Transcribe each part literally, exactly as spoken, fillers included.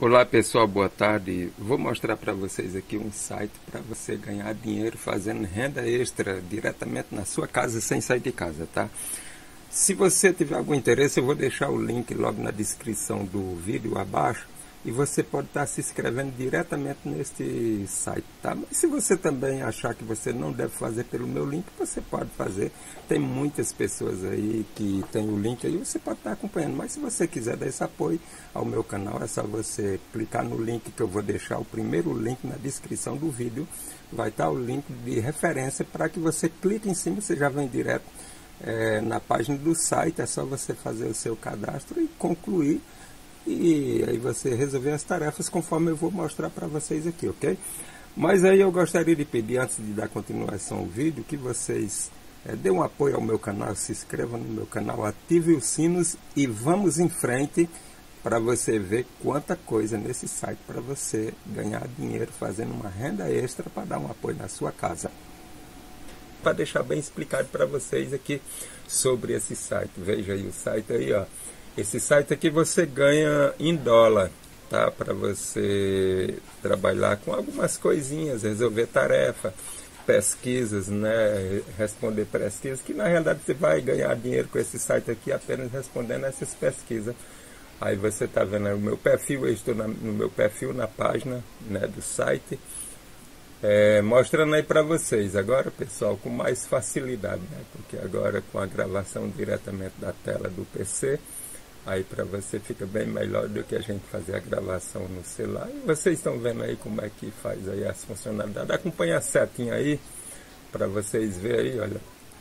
Olá pessoal, boa tarde. Vou mostrar para vocês aqui um site para você ganhar dinheiro fazendo renda extra diretamente na sua casa sem sair de casa, tá? Se você tiver algum interesse, eu vou deixar o link logo na descrição do vídeo abaixo e você pode estar se inscrevendo diretamente neste site, tá? Mas se você também achar que você não deve fazer pelo meu link, você pode fazer. Tem muitas pessoas aí que tem o link aí, você pode estar acompanhando. Mas se você quiser dar esse apoio ao meu canal, é só você clicar no link que eu vou deixar, o primeiro link na descrição do vídeo. Vai estar o link de referência para que você clique em cima, você já vem direto é, na página do site. É só você fazer o seu cadastro e concluir. E aí você resolver as tarefas conforme eu vou mostrar para vocês aqui, ok? Mas aí eu gostaria de pedir, antes de dar continuação ao vídeo, que vocês é, dêem um apoio ao meu canal, se inscrevam no meu canal, ative os sinos e vamos em frente para você ver quanta coisa nesse site para você ganhar dinheiro fazendo uma renda extra para dar um apoio na sua casa. Para deixar bem explicado para vocês aqui sobre esse site, veja aí o site aí, ó. Esse site aqui você ganha em dólar, tá? Para você trabalhar com algumas coisinhas, resolver tarefa, pesquisas, né? Responder pesquisas, que na realidade você vai ganhar dinheiro com esse site aqui apenas respondendo essas pesquisas. Aí você tá vendo aí o meu perfil, eu estou na, no meu perfil na página, né, do site, é, mostrando aí para vocês. Agora, pessoal, com mais facilidade, né? Porque agora com a gravação diretamente da tela do P C, aí para você fica bem melhor do que a gente fazer a gravação no celular. E vocês estão vendo aí como é que faz aí as funcionalidades. Acompanha a setinha aí para vocês verem aí, olha.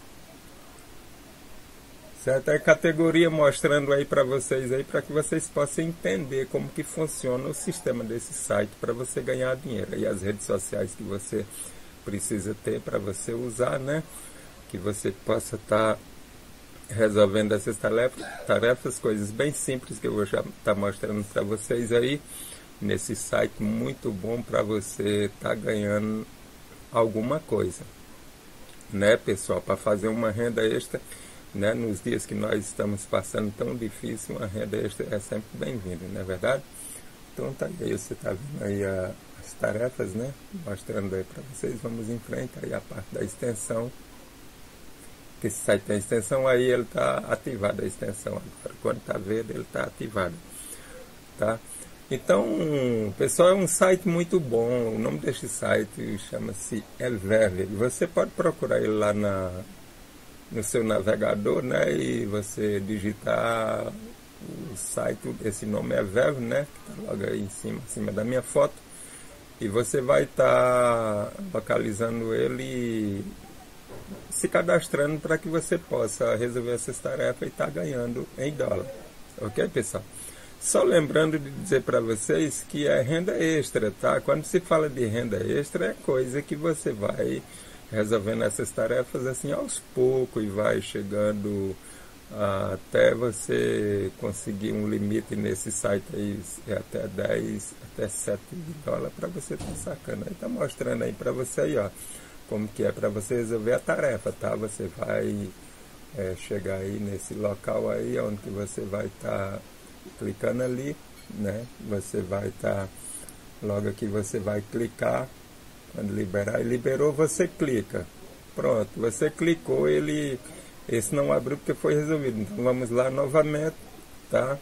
Certo? É categoria mostrando aí para vocês aí, para que vocês possam entender como que funciona o sistema desse site para você ganhar dinheiro. E as redes sociais que você precisa ter para você usar, né? Que você possa estar tá resolvendo essas tarefas, tarefas, coisas bem simples que eu vou já estar tá mostrando para vocês aí nesse site muito bom para você estar tá ganhando alguma coisa, né, pessoal, para fazer uma renda extra, né, nos dias que nós estamos passando tão difícil, uma renda extra é sempre bem-vinda, não é verdade? Então tá aí, você tá vendo aí a, as tarefas, né, mostrando aí para vocês. Vamos em frente aí a parte da extensão. Esse site tem extensão, aí ele está ativado a extensão agora. Quando está verde, ele está ativado, tá? Então, pessoal, é um site muito bom. O nome deste site chama-se Everve. Você pode procurar ele lá na, no seu navegador, né? E você digitar o site, esse nome é Everve, né? Que está logo aí em cima, em cima da minha foto. E você vai estar tá localizando ele, se cadastrando para que você possa resolver essas tarefas e estar tá ganhando em dólar. Ok, pessoal? Só lembrando de dizer para vocês que é renda extra, tá? Quando se fala de renda extra, é coisa que você vai resolvendo essas tarefas assim aos poucos e vai chegando ah, até você conseguir um limite nesse site aí, até dez, até sete dólares para você estar tá sacando. Aí tá mostrando aí para você aí, ó, como que é para você resolver a tarefa, tá? Você vai é, chegar aí nesse local aí, onde que você vai estar tá clicando ali, né? Você vai estar, tá, logo aqui você vai clicar, quando liberar, e liberou, você clica. Pronto, você clicou, ele, esse não abriu porque foi resolvido. Então vamos lá novamente, tá?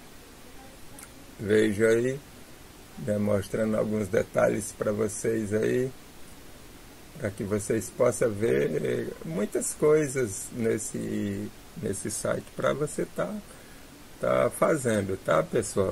Veja aí, né, mostrando alguns detalhes para vocês aí, para que vocês possam ver muitas coisas nesse, nesse site para você estar tá, tá fazendo, tá, pessoal?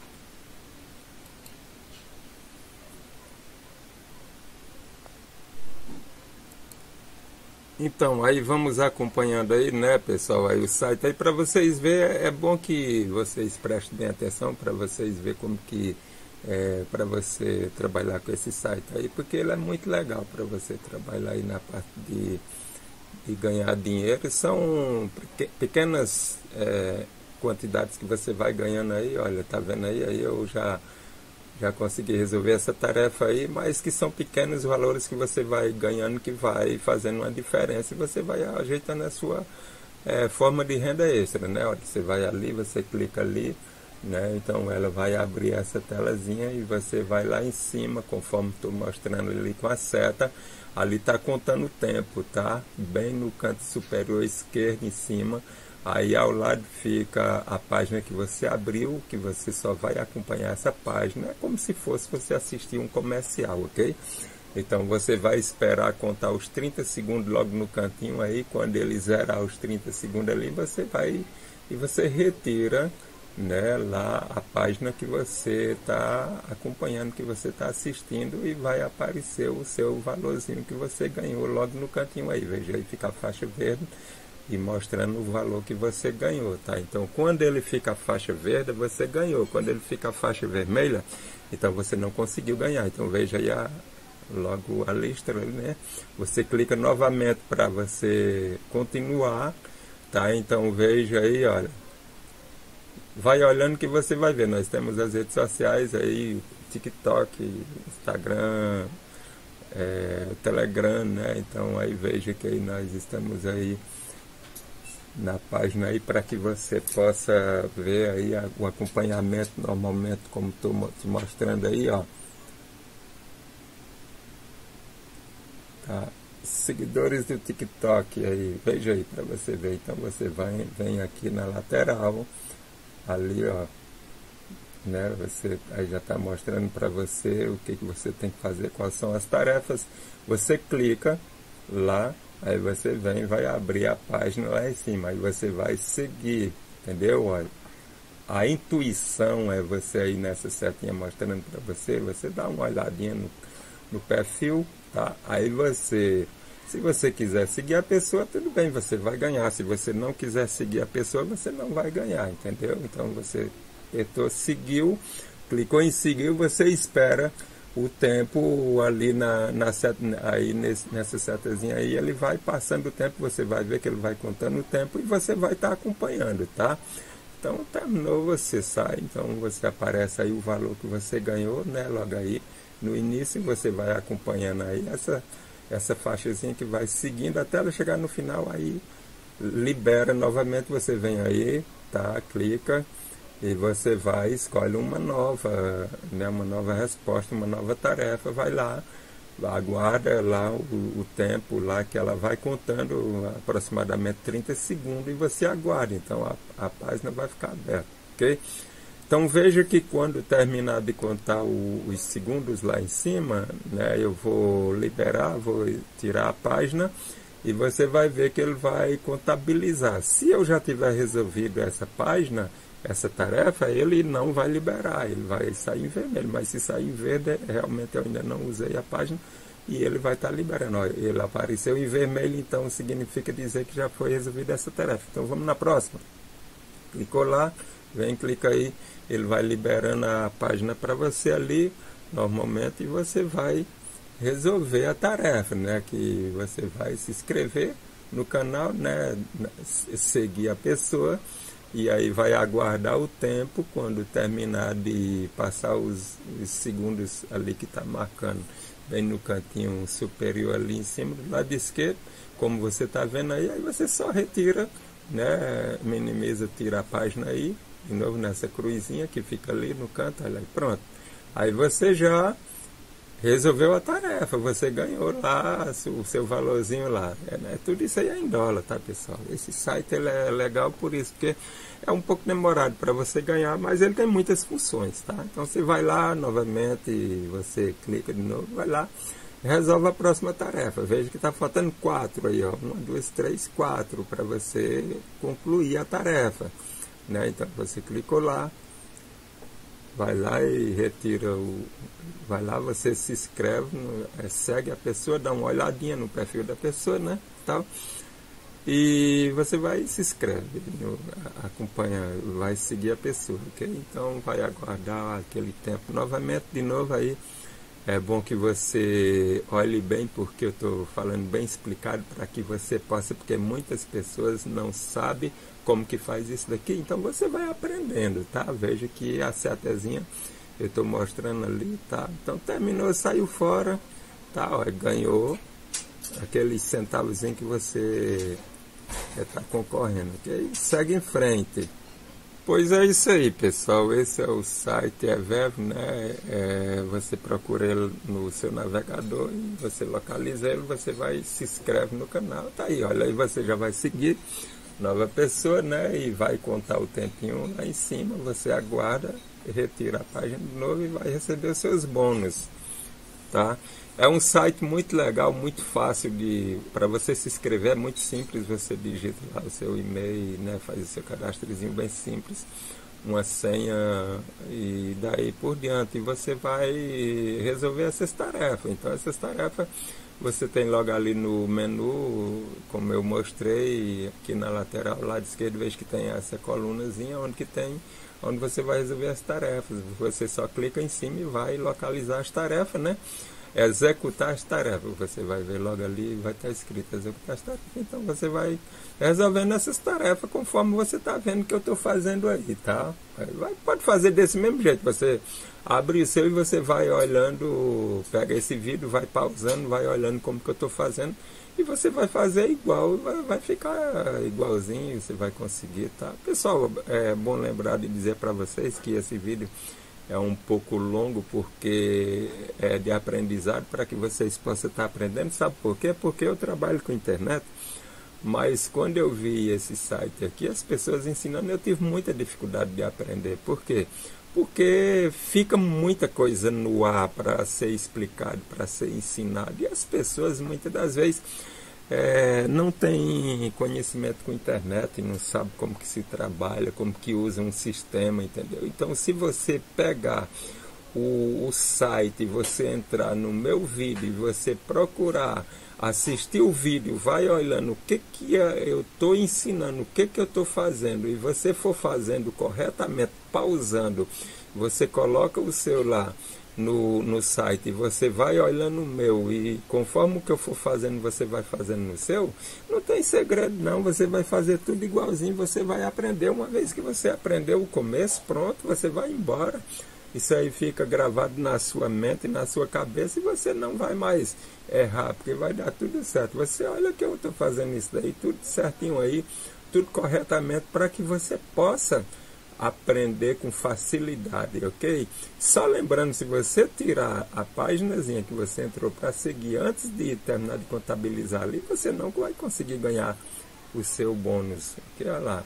Então, aí vamos acompanhando aí, né, pessoal, aí o site aí para vocês verem. É bom que vocês prestem bem atenção para vocês verem como que é, para você trabalhar com esse site aí, porque ele é muito legal para você trabalhar aí na parte de, de ganhar dinheiro. São pequenas é, quantidades que você vai ganhando aí, olha, tá vendo aí, aí eu já já consegui resolver essa tarefa aí, mas que são pequenos valores que você vai ganhando, que vai fazendo uma diferença e você vai ajeitando a sua é, forma de renda extra, né? Olha, você vai ali, você clica ali, né? Então ela vai abrir essa telazinha e você vai lá em cima, conforme estou mostrando ali com a seta, ali está contando o tempo, tá? Bem no canto superior esquerdo em cima. Aí ao lado fica a página que você abriu, que você só vai acompanhar essa página. É como se fosse você assistir um comercial, ok? Então você vai esperar contar os trinta segundos logo no cantinho aí. Quando ele zerar os trinta segundos ali, você vai e você retira, né, lá a página que você está acompanhando, que você está assistindo, e vai aparecer o seu valorzinho que você ganhou logo no cantinho aí. Veja aí, fica a faixa verde e mostrando o valor que você ganhou, tá? Então, quando ele fica a faixa verde, você ganhou. Quando ele fica a faixa vermelha, então você não conseguiu ganhar. Então, veja aí a, logo a lista, né? Você clica novamente para você continuar, tá? Então, veja aí, olha. Vai olhando que você vai ver. Nós temos as redes sociais aí, TikTok, Instagram, é, Telegram, né? Então, aí veja que aí nós estamos aí na página aí para que você possa ver aí a, o acompanhamento normalmente, como estou mostrando aí, ó. Tá? Seguidores do TikTok aí, veja aí para você ver. Então você vai, vem aqui na lateral, ali, ó, né? Você aí já está mostrando para você o que, que você tem que fazer, quais são as tarefas. Você clica lá. Aí você vem, vai abrir a página lá em cima, aí você vai seguir, entendeu? Olha, a intuição é você aí nessa setinha mostrando para você, você dá uma olhadinha no, no perfil, tá? Aí você, se você quiser seguir a pessoa, tudo bem, você vai ganhar. Se você não quiser seguir a pessoa, você não vai ganhar, entendeu? Então você apertou, seguiu, clicou em seguir, você espera o tempo ali na, na seta, aí nesse, nessa setazinha aí, ele vai passando o tempo, você vai ver que ele vai contando o tempo e você vai estar tá acompanhando, tá? Então terminou, você sai, então você aparece aí o valor que você ganhou, né? Logo aí no início você vai acompanhando aí essa, essa faixazinha que vai seguindo até ela chegar no final, aí libera novamente, você vem aí, tá? Clica. E você vai, escolhe uma nova, né, uma nova resposta, uma nova tarefa, vai lá, aguarda lá o, o tempo lá que ela vai contando, aproximadamente trinta segundos, e você aguarda. Então a, a página vai ficar aberta, ok? Então veja que quando terminar de contar o, os segundos lá em cima, né, eu vou liberar, vou tirar a página, e você vai ver que ele vai contabilizar. Se eu já tiver resolvido essa página, essa tarefa, ele não vai liberar, ele vai sair em vermelho, mas se sair em verde, realmente eu ainda não usei a página, e ele vai estar liberando. Olha, ele apareceu em vermelho, então significa dizer que já foi resolvida essa tarefa. Então vamos na próxima. Clicou lá, vem, clica aí, ele vai liberando a página para você ali, normalmente, e você vai resolver a tarefa, né? Que você vai se inscrever no canal, né? Seguir a pessoa, e aí vai aguardar o tempo. Quando terminar de passar os, os segundos ali que está marcando bem no cantinho superior ali em cima do lado esquerdo, como você está vendo aí, aí você só retira, né? Minimiza, tira a página aí, de novo nessa cruzinha que fica ali no canto, olha aí, pronto. Aí você já resolveu a tarefa, você ganhou lá o seu valorzinho lá. É, né? Tudo isso aí é em dólar, tá, pessoal? Esse site ele é legal por isso, porque é um pouco demorado para você ganhar, mas ele tem muitas funções, tá? Então você vai lá novamente, você clica de novo, vai lá, resolve a próxima tarefa. Veja que está faltando quatro aí, ó. Uma, duas, três, quatro, para você concluir a tarefa, né? Então você clicou lá, vai lá e retira o... Vai lá, você se inscreve, no, é, segue a pessoa, dá uma olhadinha no perfil da pessoa, né? Tal, e você vai e se inscreve, no, acompanha, vai seguir a pessoa, ok? Então vai aguardar aquele tempo novamente, de novo aí. É bom que você olhe bem, porque eu estou falando bem explicado para que você possa, porque muitas pessoas não sabem como que faz isso daqui, então você vai aprendendo, tá? Veja que a setazinha eu estou mostrando ali, tá? Então terminou, saiu fora, tá? Ó, ganhou aqueles centavozinhos que você está concorrendo, ok? Segue em frente. Pois é isso aí, pessoal. Esse é o site Everv, né? É, você procura ele no seu navegador e você localiza ele, você vai e se inscreve no canal. Tá aí, olha, aí você já vai seguir nova pessoa, né? E vai contar o tempinho lá em cima. Você aguarda, retira a página de novo e vai receber os seus bônus, tá? É um site muito legal, muito fácil de para você se inscrever, é muito simples. Você digita lá o seu e-mail, né, faz o seu cadastrozinho bem simples, uma senha e daí por diante. E você vai resolver essas tarefas. Então essas tarefas você tem logo ali no menu, como eu mostrei aqui na lateral, lado esquerdo, vejo que tem essa colunazinha onde que tem onde você vai resolver as tarefas. Você só clica em cima e vai localizar as tarefas, né? Executar as tarefas. Você vai ver logo ali, vai estar escrito executar as tarefas. Então você vai resolvendo essas tarefas conforme você está vendo que eu estou fazendo aí, tá? Vai, pode fazer desse mesmo jeito. Você abre o seu e você vai olhando, pega esse vídeo, vai pausando, vai olhando como que eu estou fazendo. E você vai fazer igual, vai, vai ficar igualzinho, você vai conseguir, tá? Pessoal, é bom lembrar de dizer para vocês que esse vídeo é um pouco longo porque é de aprendizado para que vocês possam estar aprendendo. Sabe por quê? Porque eu trabalho com internet, mas quando eu vi esse site aqui, as pessoas ensinando, eu tive muita dificuldade de aprender. Por quê? Porque fica muita coisa no ar para ser explicado, para ser ensinado. E as pessoas, muitas das vezes, é, não têm conhecimento com internet, não sabem como que se trabalha, como que usa um sistema, entendeu? Então, se você pegar o, o site, você entrar no meu vídeo e você procurar assistir o vídeo, vai olhando o que, que eu estou ensinando, o que, que eu estou fazendo, e você for fazendo corretamente, pausando, você coloca o seu lá no, no site, você vai olhando o meu, e conforme o que eu for fazendo, você vai fazendo no seu, não tem segredo não, você vai fazer tudo igualzinho, você vai aprender. Uma vez que você aprendeu o começo, pronto, você vai embora. Isso aí fica gravado na sua mente, na sua cabeça, e você não vai mais errar, porque vai dar tudo certo. Você olha que eu estou fazendo isso daí, tudo certinho aí, tudo corretamente, para que você possa aprender com facilidade, ok? Só lembrando, se você tirar a paginazinha que você entrou para seguir antes de terminar de contabilizar ali, você não vai conseguir ganhar o seu bônus. Ok? Olha lá,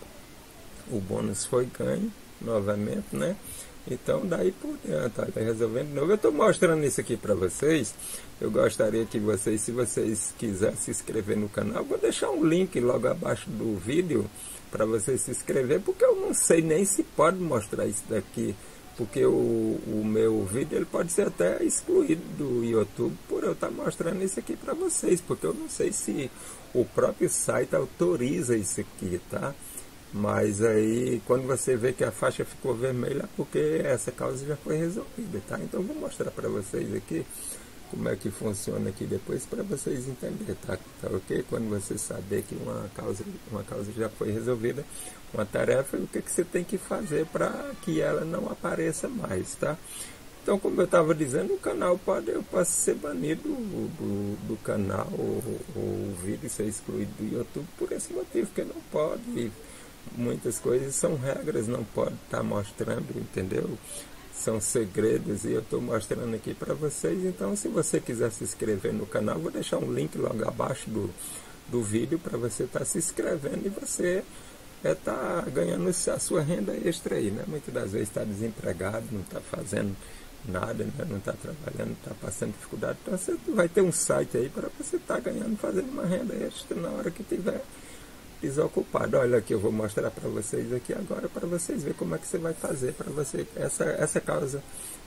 o bônus foi ganho novamente, né? Então, daí por diante, olha, resolvendo de novo. Eu estou mostrando isso aqui para vocês. Eu gostaria que vocês, se vocês quiserem se inscrever no canal, vou deixar um link logo abaixo do vídeo para vocês se inscrever, porque eu não sei nem se pode mostrar isso daqui, porque o, o meu vídeo ele pode ser até excluído do YouTube por eu estar mostrando isso aqui para vocês, porque eu não sei se o próprio site autoriza isso aqui, tá? Mas aí, quando você vê que a faixa ficou vermelha, porque essa causa já foi resolvida, tá? Então, vou mostrar para vocês aqui como é que funciona aqui depois, para vocês entenderem, tá? Tá ok? Quando você saber que uma causa, uma causa já foi resolvida, uma tarefa, o que, que você tem que fazer para que ela não apareça mais, tá? Então, como eu estava dizendo, o canal pode, eu posso ser banido do, do, do canal, ou, ou o vídeo ser excluído do YouTube por esse motivo, porque não pode. Muitas coisas são regras, não pode estar mostrando, entendeu? São segredos, e eu estou mostrando aqui para vocês. Então, se você quiser se inscrever no canal, vou deixar um link logo abaixo do, do vídeo para você estar se inscrevendo e você é, tá ganhando a sua renda extra aí, né? Muitas das vezes está desempregado, não está fazendo nada, né? Não está trabalhando, está passando dificuldade. Então, você vai ter um site aí para você estar tá ganhando, fazendo uma renda extra na hora que tiver desocupado. Olha aqui, eu vou mostrar para vocês aqui agora, para vocês verem como é que você vai fazer para você, essa, essa causa,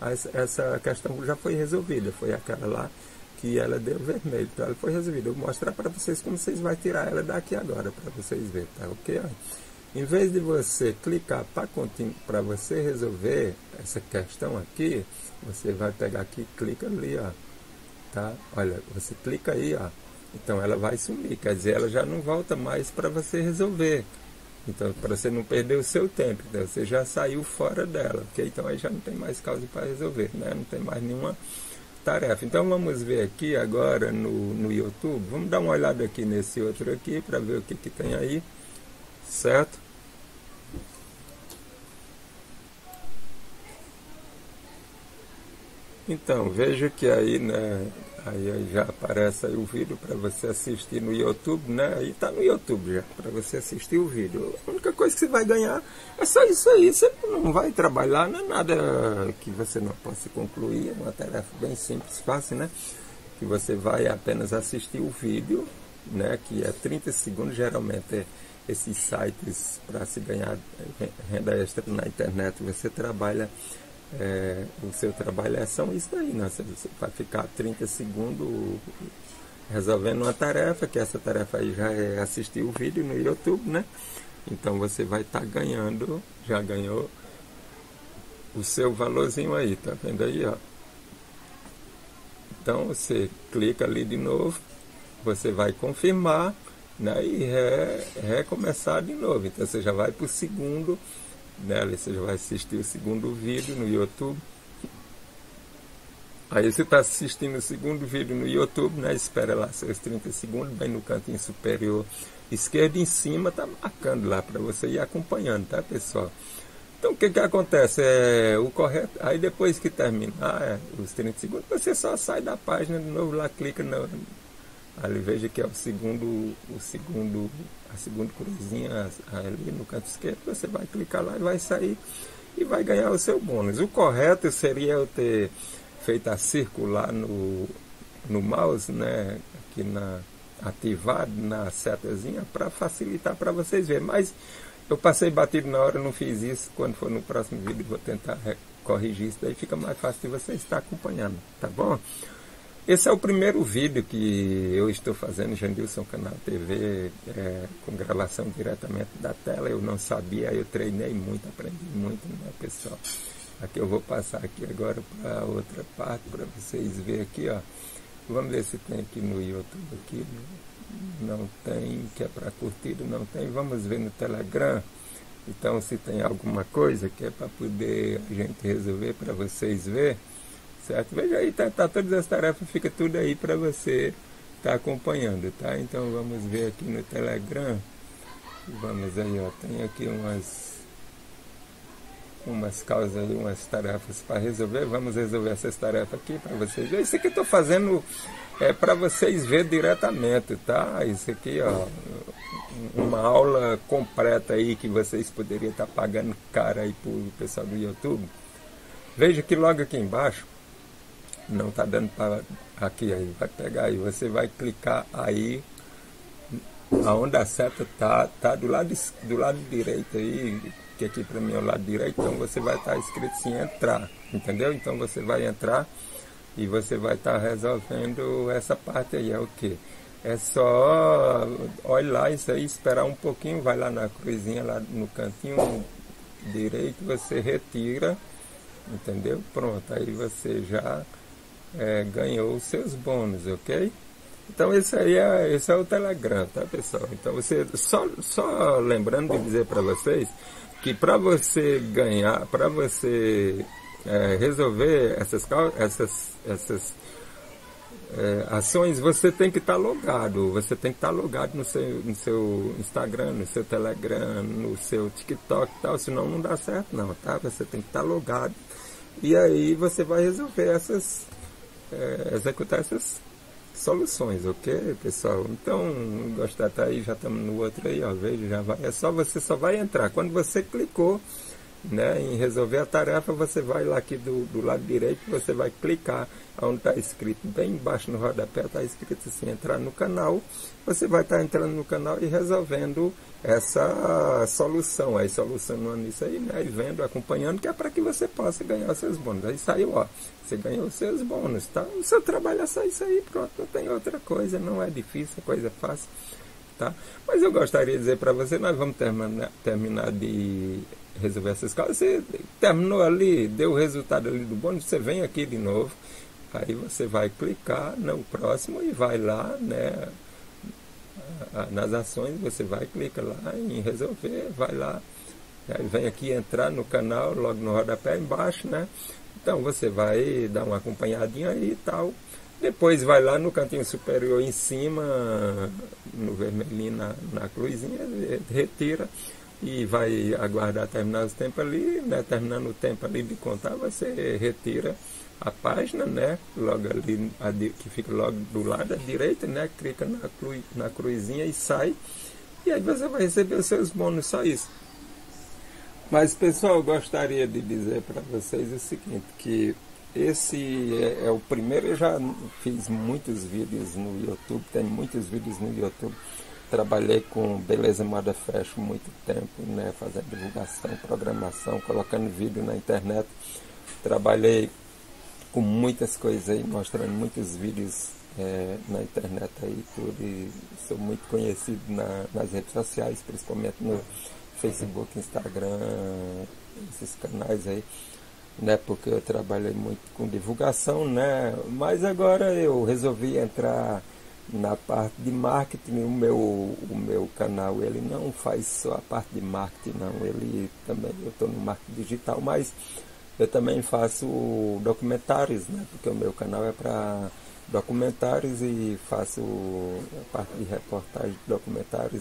essa questão já foi resolvida, foi aquela lá que ela deu vermelho, então ela foi resolvida. Eu vou mostrar para vocês como vocês vão tirar ela daqui agora, para vocês verem, tá ok? Em vez de você clicar para você resolver essa questão aqui, você vai pegar aqui, clica ali, ó, tá? Olha, você clica aí, ó. Então ela vai sumir, quer dizer, ela já não volta mais para você resolver. Então, para você não perder o seu tempo, então, você já saiu fora dela, ok? Então aí já não tem mais causa para resolver, né? Não tem mais nenhuma tarefa. Então vamos ver aqui agora no, no YouTube, vamos dar uma olhada aqui nesse outro aqui, para ver o que, que tem aí, certo? Então, veja que aí, né, aí já aparece aí o vídeo para você assistir no YouTube, né? Aí tá no YouTube já, para você assistir o vídeo. A única coisa que você vai ganhar é só isso aí. Você não vai trabalhar, não é nada que você não possa concluir, é uma tarefa bem simples, fácil, né? Que você vai apenas assistir o vídeo, né? Que é trinta segundos, geralmente é esses sites para se ganhar renda extra na internet, você trabalha. É, o seu trabalho é são isso aí, né? Você vai ficar trinta segundos resolvendo uma tarefa, que essa tarefa aí já é assistir o vídeo no YouTube, né? Então você vai estar tá ganhando, já ganhou o seu valorzinho aí, tá vendo aí, ó? Então você clica ali de novo, você vai confirmar, né? E re, recomeçar de novo. Então você já vai para o segundo, né? Você já vai assistir o segundo vídeo no YouTube. Aí você está assistindo o segundo vídeo no YouTube, né? Espera lá seus trinta segundos, bem no cantinho superior esquerdo em cima, tá marcando lá para você ir acompanhando, tá, pessoal? Então o que que acontece? É o correto. Aí depois que terminar é, os trinta segundos, você só sai da página de novo lá, clica no. Ali veja que é o segundo, o segundo, a segunda cruzinha ali no canto esquerdo, você vai clicar lá e vai sair e vai ganhar o seu bônus. O correto seria eu ter feito a circular no, no mouse, né, aqui na, ativado na setazinha para facilitar para vocês verem. Mas eu passei batido na hora, não fiz isso. Quando for no próximo vídeo vou tentar corrigir isso, daí fica mais fácil de você estar acompanhando, tá bom? Esse é o primeiro vídeo que eu estou fazendo, Jandilson Canal T V, é, com gravação diretamente da tela. Eu não sabia, eu treinei muito, aprendi muito, né, pessoal? Aqui eu vou passar aqui agora para outra parte, para vocês verem aqui, ó. Vamos ver se tem aqui no YouTube, aqui. Não tem, que é para curtida, não tem. Vamos ver no Telegram. Então, se tem alguma coisa que é para poder a gente resolver, para vocês verem. Certo? Veja aí, tá, tá todas as tarefas, fica tudo aí para você estar tá acompanhando, tá? Então vamos ver aqui no Telegram. Vamos aí, ó, tem aqui umas umas causas aí, umas tarefas para resolver. Vamos resolver essas tarefas aqui para vocês verem. Isso aqui eu tô fazendo é para vocês verem diretamente, tá? Isso aqui, ó, uma aula completa aí que vocês poderiam estar tá pagando cara aí pro pessoal do YouTube. Veja que logo aqui embaixo não está dando para aqui, aí vai pegar aí, você vai clicar aí aonde a seta tá, tá do lado do lado direito aí, que aqui para mim é o lado direito, então você vai estar tá escrito assim, entrar, entendeu? Então você vai entrar e você vai estar tá resolvendo essa parte aí, é o que? É só olha lá isso aí, esperar um pouquinho, vai lá na cruzinha lá no cantinho direito, você retira, entendeu? Pronto, aí você já É, ganhou os seus bônus, ok? Então esse aí é, esse é o Telegram, tá, pessoal? Então você, só, só lembrando de dizer para vocês que para você ganhar, para você é, resolver essas, essas, essas é, ações, você tem que estar tá logado, você tem que estar tá logado no seu, no seu Instagram, no seu Telegram, no seu TikTok e tal, senão não dá certo não, tá? Você tem que estar tá logado e aí você vai resolver essas É, executar essas soluções, ok, pessoal? Então, gostar, tá aí, já estamos no outro aí, ó, veja, já vai, é só, você só vai entrar, quando você clicou, né, em resolver a tarefa, você vai lá aqui do, do lado direito, você vai clicar onde está escrito, bem embaixo no rodapé, está escrito assim, entrar no canal, você vai estar tá entrando no canal e resolvendo essa solução, aí solucionando isso aí, né, e vendo, acompanhando, que é para que você possa ganhar os seus bônus. Aí saiu, ó, você ganhou os seus bônus, tá? O seu trabalho é só isso aí, pronto, não tem outra coisa, não é difícil, coisa fácil, tá? Mas eu gostaria de dizer para você, nós vamos terminar, terminar de resolver essas coisas. Você terminou ali, deu o resultado ali do bônus, você vem aqui de novo, aí você vai clicar no próximo e vai lá, né, nas ações, você vai, clica lá em resolver, vai lá, aí vem aqui entrar no canal, logo no rodapé embaixo, né, então você vai dar uma acompanhadinha aí e tal, depois vai lá no cantinho superior em cima, no vermelhinho na, na cruzinha, retira e vai aguardar terminar o tempo ali, né? Terminando o tempo ali de contar, você retira a página, né? Logo ali, a, que fica logo do lado à direita, né? Clica na, cru, na cruzinha e sai, e aí você vai receber os seus bônus, só isso. Mas, pessoal, eu gostaria de dizer para vocês o seguinte, que esse é, é o primeiro. Eu já fiz muitos vídeos no YouTube, tenho muitos vídeos no YouTube. Trabalhei com Beleza Moda Fashion muito tempo, né, fazendo divulgação, programação, colocando vídeo na internet. Trabalhei com muitas coisas aí, mostrando muitos vídeos é, na internet aí, tudo. E sou muito conhecido na, nas redes sociais, principalmente no Facebook, Instagram, esses canais aí, né, porque eu trabalhei muito com divulgação, né, mas agora eu resolvi entrar na parte de marketing. O meu, o meu canal, ele não faz só a parte de marketing, não, ele também, eu estou no marketing digital, mas eu também faço documentários, né, porque o meu canal é para documentários e faço a parte de reportagem de documentários.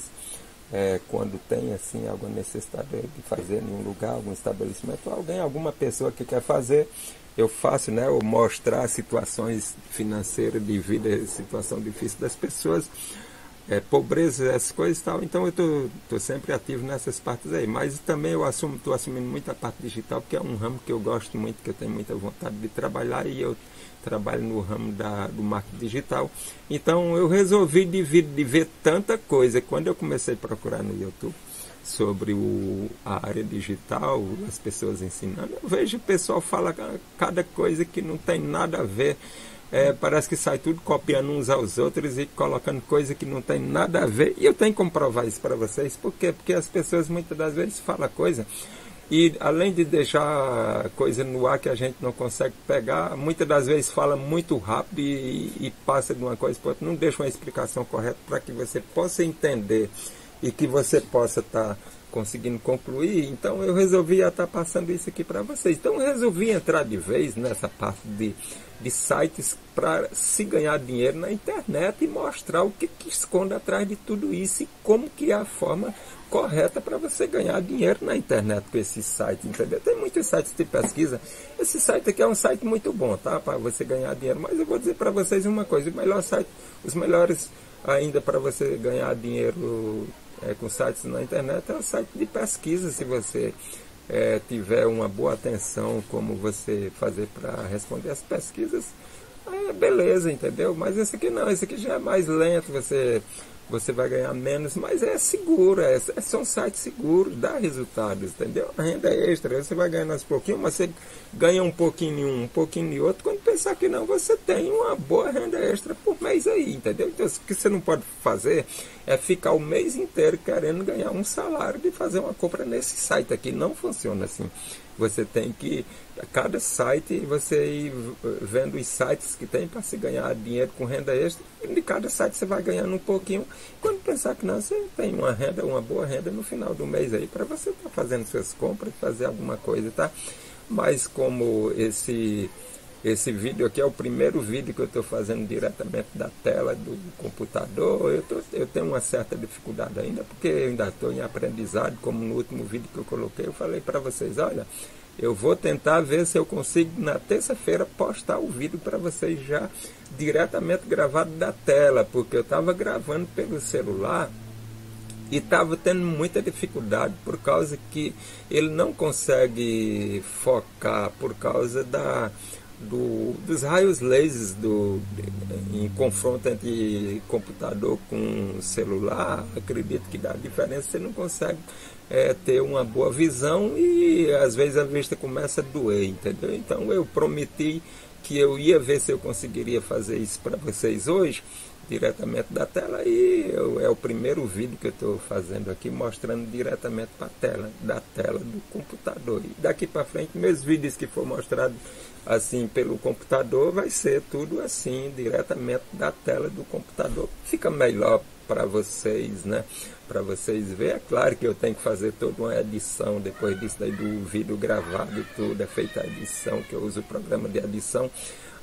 É, quando tem assim alguma necessidade de fazer em um lugar, algum estabelecimento, alguém, alguma pessoa que quer fazer, eu faço, né, ou mostrar situações financeiras de vida, situação difícil das pessoas, é, pobreza, essas coisas e tal. Então eu tô, tô sempre ativo nessas partes aí, mas também eu assumo, estou assumindo muito a parte digital, porque é um ramo que eu gosto muito, que eu tenho muita vontade de trabalhar, e eu trabalho no ramo da, do marketing digital. Então eu resolvi de, de ver tanta coisa. Quando eu comecei a procurar no YouTube sobre o, a área digital, as pessoas ensinando, eu vejo o pessoal fala cada coisa que não tem nada a ver. É, parece que sai tudo copiando uns aos outros e colocando coisa que não tem nada a ver. E eu tenho que comprovar isso para vocês. Por quê? Porque as pessoas muitas das vezes falam coisa, e além de deixar coisa no ar que a gente não consegue pegar, muitas das vezes fala muito rápido e, e passa de uma coisa para outra, não deixa uma explicação correta para que você possa entender e que você possa estar tá conseguindo concluir. Então eu resolvi estar tá passando isso aqui para vocês. Então eu resolvi entrar de vez nessa parte de, de sites para se ganhar dinheiro na internet e mostrar o que, que esconde atrás de tudo isso e como que é a forma correta para você ganhar dinheiro na internet com esse site, entendeu? Tem muitos sites de pesquisa. Esse site aqui é um site muito bom, tá? Para você ganhar dinheiro. Mas eu vou dizer para vocês uma coisa: o melhor site, os melhores ainda para você ganhar dinheiro é, com sites na internet é o site de pesquisa. Se você é, tiver uma boa atenção como você fazer para responder as pesquisas, é, beleza, entendeu? Mas esse aqui não, esse aqui já é mais lento, você você vai ganhar menos, mas é seguro, é, é, são sites seguros, dá resultados, entendeu? A renda é extra, você vai ganhando aos pouquinhos, mas você ganha um pouquinho em um, um pouquinho em outro. Quando pensar que não, você tem uma boa renda extra por mês aí, entendeu? Então, o que você não pode fazer é ficar o mês inteiro querendo ganhar um salário de fazer uma compra nesse site aqui. Não funciona assim. Você tem que, a cada site, você ir vendo os sites que tem para se ganhar dinheiro com renda extra. E de cada site você vai ganhando um pouquinho. Quando pensar que não, você tem uma renda, uma boa renda no final do mês aí para você estar tá fazendo suas compras, fazer alguma coisa, tá? Mas como esse, esse vídeo aqui é o primeiro vídeo que eu estou fazendo diretamente da tela do computador, eu, tô, eu tenho uma certa dificuldade ainda, porque eu ainda estou em aprendizado. Como no último vídeo que eu coloquei, eu falei para vocês, olha, eu vou tentar ver se eu consigo na terça-feira postar o vídeo para vocês já diretamente gravado da tela, porque eu estava gravando pelo celular e estava tendo muita dificuldade, por causa que ele não consegue focar por causa da, do, dos raios lasers do, em confronto entre computador com celular. Acredito que dá diferença, você não consegue é, ter uma boa visão e às vezes a vista começa a doer, entendeu? Então eu prometi que eu ia ver se eu conseguiria fazer isso para vocês hoje, diretamente da tela, e eu, é o primeiro vídeo que eu estou fazendo aqui, mostrando diretamente para a tela, da tela do computador. E daqui para frente, meus vídeos que for mostrado assim pelo computador, vai ser tudo assim, diretamente da tela do computador. Fica melhor para vocês, né? Para vocês verem. É claro que eu tenho que fazer toda uma edição depois disso daí, do vídeo gravado e tudo, é feita a edição, que eu uso o programa de edição.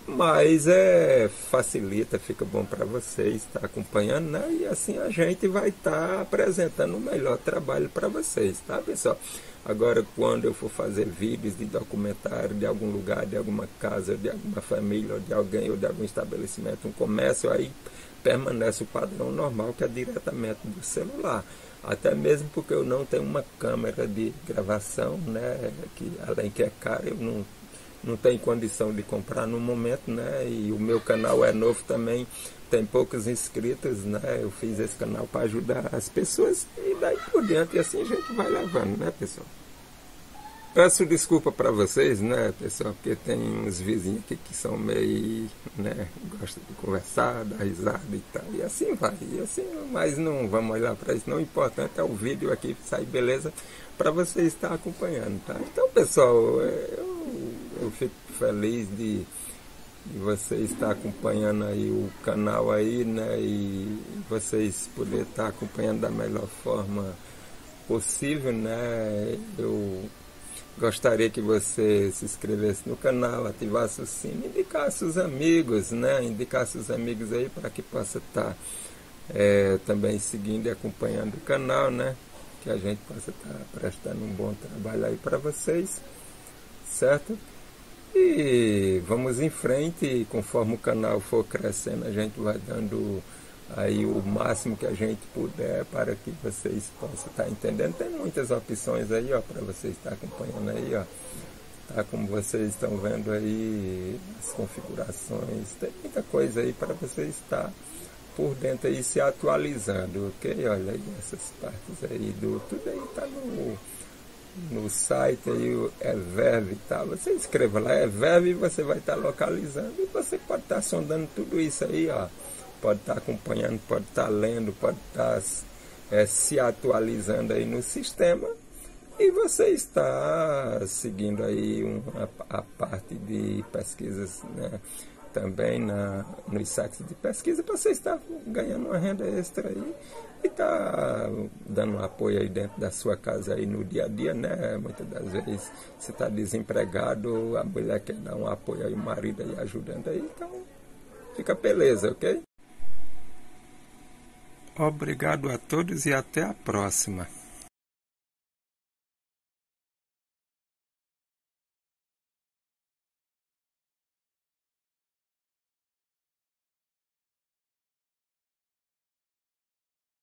Mas é, facilita, fica bom para vocês estar acompanhando, né? E assim a gente vai estar apresentando o melhor trabalho para vocês, tá, pessoal? Agora, quando eu for fazer vídeos de documentário de algum lugar, de alguma casa, de alguma família, ou de alguém, ou de algum estabelecimento, um comércio, aí permanece o padrão normal, que é diretamente do celular. Até mesmo porque eu não tenho uma câmera de gravação, né? Que além que é cara, eu não não tem condição de comprar no momento, né? E o meu canal é novo também, tem poucos inscritos, né? Eu fiz esse canal para ajudar as pessoas e daí por diante, e assim a gente vai levando, né, pessoal? Peço desculpa para vocês, né, pessoal, porque tem uns vizinhos aqui que são meio, né, gostam de conversar, dar risada e tal, e assim vai, e assim, mas não vamos olhar para isso, não, o importante é o vídeo aqui sair beleza para você estar acompanhando, tá? Então, pessoal, eu Eu fico feliz de, de você estar acompanhando aí o canal aí, né? E vocês poderem estar acompanhando da melhor forma possível, né? Eu gostaria que você se inscrevesse no canal, ativasse o sino, indicasse os amigos, né? Indicasse os amigos aí para que possa estar é, também seguindo e acompanhando o canal, né? Que a gente possa estar prestando um bom trabalho aí para vocês, certo? E vamos em frente, e conforme o canal for crescendo, a gente vai dando aí o máximo que a gente puder para que vocês possam estar entendendo. Tem muitas opções aí, ó, para vocês estar acompanhando aí, ó. Tá, como vocês estão vendo aí, as configurações, tem muita coisa aí para vocês estar por dentro aí se atualizando, ok? Olha aí essas partes aí do tudo aí tá no no site aí, o Everve, tá? Você escreva lá Everve e você vai estar localizando e você pode estar sondando tudo isso aí, ó. Pode estar acompanhando, pode estar lendo, pode estar é, se atualizando aí no sistema e você está seguindo aí uma, a parte de pesquisas, né? Também na, nos sites de pesquisa, para você estar ganhando uma renda extra aí e tá dando um apoio aí dentro da sua casa aí no dia a dia, né? Muitas das vezes você está desempregado, a mulher quer dar um apoio aí, o marido aí ajudando aí, então fica beleza, ok? Obrigado a todos e até a próxima.